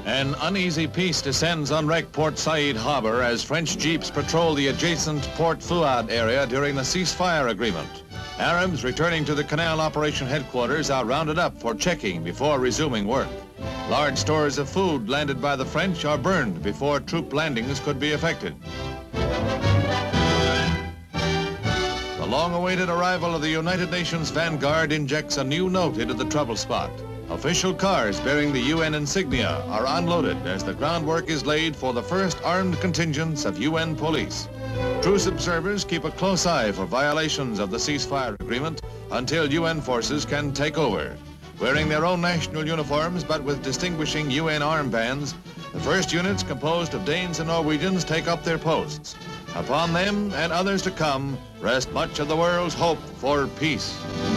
An uneasy peace descends on wrecked Port Said harbor as French jeeps patrol the adjacent Port Fuad area during the ceasefire agreement. Arabs returning to the canal operation headquarters are rounded up for checking before resuming work. Large stores of food landed by the French are burned before troop landings could be effected. The long-awaited arrival of the United Nations Vanguard injects a new note into the trouble spot. Official cars bearing the UN insignia are unloaded as the groundwork is laid for the first armed contingents of UN police. Truce observers keep a close eye for violations of the ceasefire agreement until UN forces can take over. Wearing their own national uniforms but with distinguishing UN armbands, the first units composed of Danes and Norwegians take up their posts. Upon them and others to come rest much of the world's hope for peace.